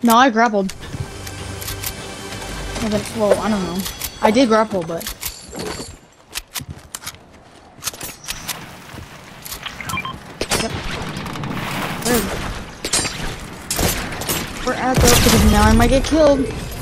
No, I grappled. Well, I don't know. I did grapple, but... Yep. We're at the... Because now I might get killed.